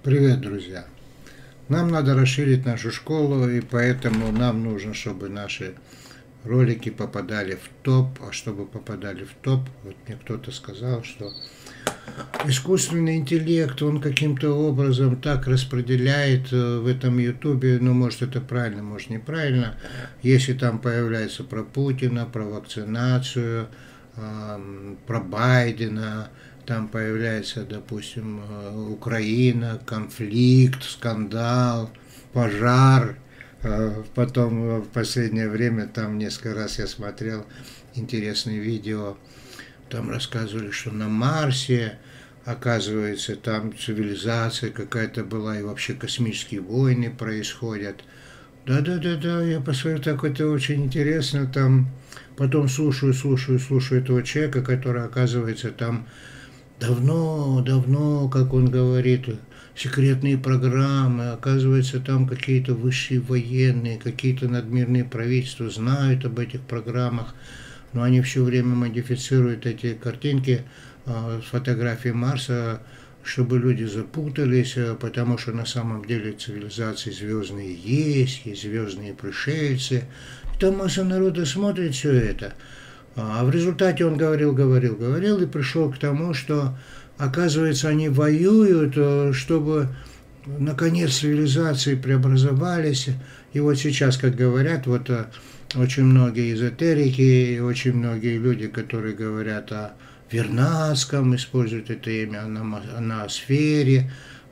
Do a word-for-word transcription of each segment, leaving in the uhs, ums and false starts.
Привет, друзья! Нам надо расширить нашу школу, и поэтому нам нужно, чтобы наши ролики попадали в топ. А чтобы попадали в топ, вот мне кто-то сказал, что искусственный интеллект, он каким-то образом так распределяет в этом ютубе, ну, может, это правильно, может, неправильно, если там появляется про Путина, про вакцинацию, про Байдена, там появляется, допустим, Украина, конфликт, скандал, пожар. Потом в последнее время, там несколько раз я смотрел интересные видео, там рассказывали, что на Марсе, оказывается, там цивилизация какая-то была, и вообще космические войны происходят. Да-да-да-да, я посмотрел, так это очень интересно, там, потом слушаю, слушаю, слушаю этого человека, который, оказывается, там давно-давно, как он говорит, секретные программы, оказывается, там какие-то высшие военные, какие-то надмирные правительства знают об этих программах, но они все время модифицируют эти картинки э, с фотографией Марса, чтобы люди запутались, потому что на самом деле цивилизации звездные есть, есть звездные пришельцы. Там масса народа смотрит все это. А в результате он говорил, говорил, говорил и пришел к тому, что, оказывается, они воюют, чтобы, наконец, цивилизации преобразовались. И вот сейчас, как говорят, вот очень многие эзотерики, очень многие люди, которые говорят о Вернадском, используют это имя, на, на сфере,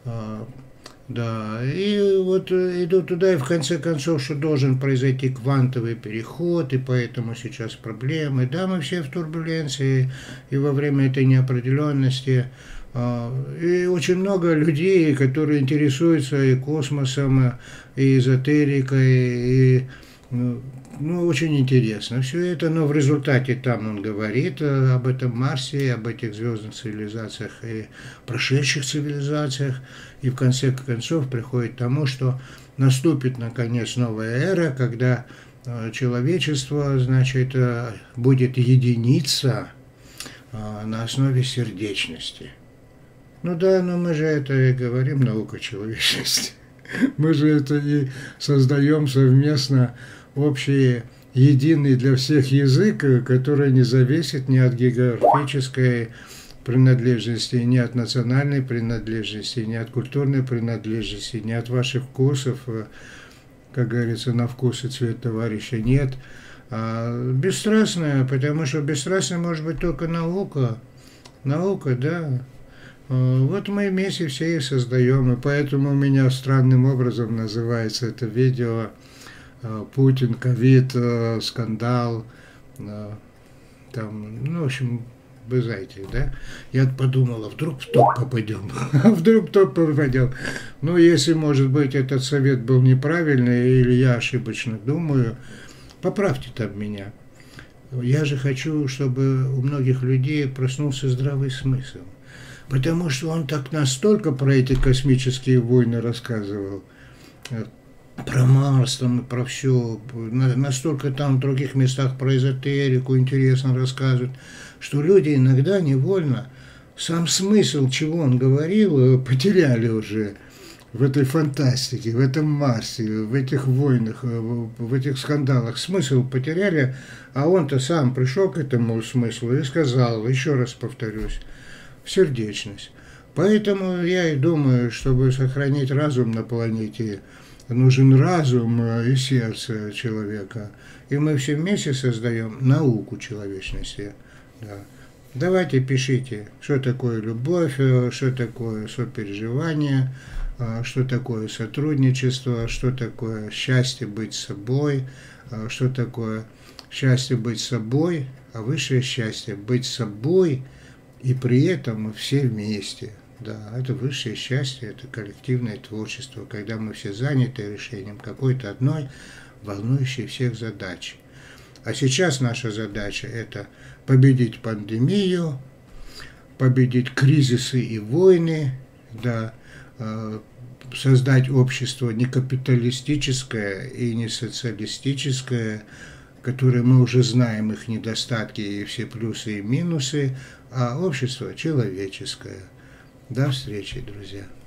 да, и вот идут туда, и в конце концов, что должен произойти квантовый переход, и поэтому сейчас проблемы. Да, мы все в турбуленции, и во время этой неопределенности. И очень много людей, которые интересуются и космосом, и эзотерикой, и, ну, очень интересно все это, но в результате там он говорит об этом Марсе, об этих звездных цивилизациях и прошедших цивилизациях, и в конце концов приходит к тому, что наступит наконец новая эра, когда человечество, значит, будет единиться на основе сердечности. Ну да, но мы же это и говорим, наука человечности. Мы же это и создаем совместно общий, единый для всех язык, который не зависит ни от географической принадлежности, ни от национальной принадлежности, ни от культурной принадлежности, ни от ваших вкусов. Как говорится, на вкус и цвет товарища нет. А бесстрастная, потому что бесстрастной может быть только наука. Наука, да. Вот мы вместе все и создаем, и поэтому у меня странным образом называется это видео «Путин, ковид, скандал», там, ну, в общем, вы знаете, да? Я подумала, вдруг в топ попадем, а вдруг в топ попадем. Ну, если, может быть, этот совет был неправильный, или я ошибочно думаю, поправьте там меня. Я же хочу, чтобы у многих людей проснулся здравый смысл. Потому что он так настолько про эти космические войны рассказывал, про Марс, там, про все, настолько там в других местах про эзотерику интересно рассказывают, что люди иногда невольно сам смысл, чего он говорил, потеряли уже в этой фантастике, в этом Марсе, в этих войнах, в этих скандалах. Смысл потеряли, а он-то сам пришел к этому смыслу и сказал, еще раз повторюсь, сердечность. Поэтому я и думаю, чтобы сохранить разум на планете, нужен разум и сердце человека. И мы все вместе создаем науку человечности. Да. Давайте пишите, что такое любовь, что такое сопереживание, что такое сотрудничество, что такое счастье быть собой, что такое счастье быть собой, а высшее счастье быть собой, и при этом мы все вместе. Да, это высшее счастье, это коллективное творчество, когда мы все заняты решением какой-то одной волнующей всех задачи. А сейчас наша задача – это победить пандемию, победить кризисы и войны, да, создать общество не капиталистическое и не социалистическое, которые мы уже знаем их недостатки и все плюсы и минусы, а общество человеческое. До встречи, друзья.